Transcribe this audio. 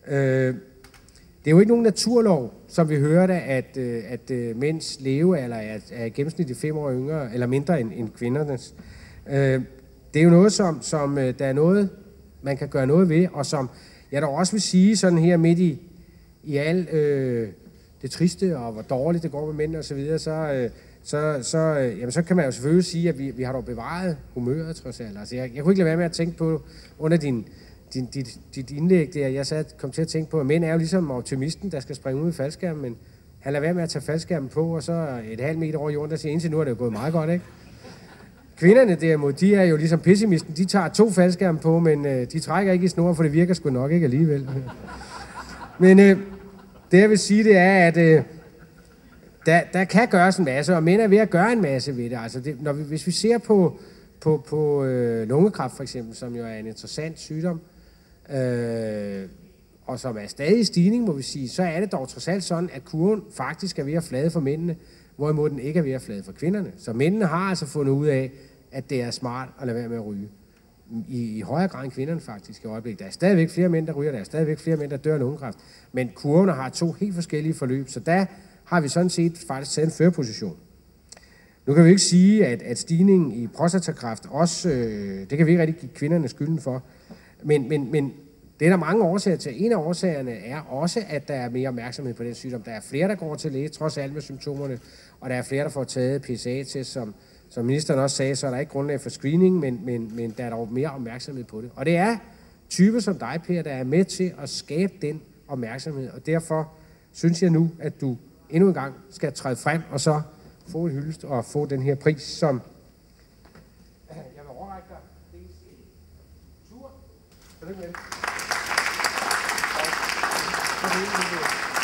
Det er jo ikke nogen naturlov, som vi hørte, at mænds levealder er gennemsnitligt 5 år yngre, eller mindre end kvindernes. Det er jo noget, som der er noget, man kan gøre noget ved, og som jeg dog også vil sige sådan her midt i alt det triste, og hvor dårligt det går med mænd og så videre, så kan man jo selvfølgelig sige, at vi har dog bevaret humøret, trods alt. Altså, jeg kunne ikke lade være med at tænke på, under dit indlæg der, jeg kom til at tænke på, at mænd er jo ligesom optimisten, der skal springe ud i faldskærmen, men han lader være med at tage faldskærmen på, og så et halvt meter over jorden, der siger, indtil nu er det jo gået meget godt, ikke? Kvinderne derimod, de er jo ligesom pessimisten, de tager 2 faldskærme på, men de trækker ikke i snor, for det virker sgu nok ikke alligevel. Men det jeg vil sige, det er, at der kan gøres en masse, og mænd er ved at gøre en masse ved det. Altså hvis vi ser på lungekræft for eksempel, som jo er en interessant sygdom, og som er stadig i stigning, må vi sige, så er det dog trods alt sådan, at kurven faktisk er ved at flade for mændene, hvorimod den ikke er ved at flade for kvinderne. Så mændene har altså fundet ud af, at det er smart at lade være med at ryge. I højere grad end kvinderne faktisk i øjeblikket. Der er stadigvæk flere mænd, der ryger, der er stadigvæk flere mænd, der dør af lungekræft. Men kurvene har 2 helt forskellige forløb, så der har vi sådan set faktisk taget en førerposition. Nu kan vi ikke sige, at stigningen i prostatakræft også, det kan vi ikke rigtig give kvinderne skylden for, men det er der mange årsager til. En af årsagerne er også, at der er mere opmærksomhed på den sygdom. Der er flere, der går til læge, trods alt med symptomerne, og der er flere, der får taget PSA-test, som ministeren også sagde, så er der ikke grundlag for screening, men der er dog mere opmærksomhed på det. Og det er typer som dig, Per, der er med til at skabe den opmærksomhed, og derfor synes jeg nu, at du endnu en gang skal træde frem, og så få en hyldest og få den her pris, som jeg vil overrække dig. Det er en tur. Tillykke med det.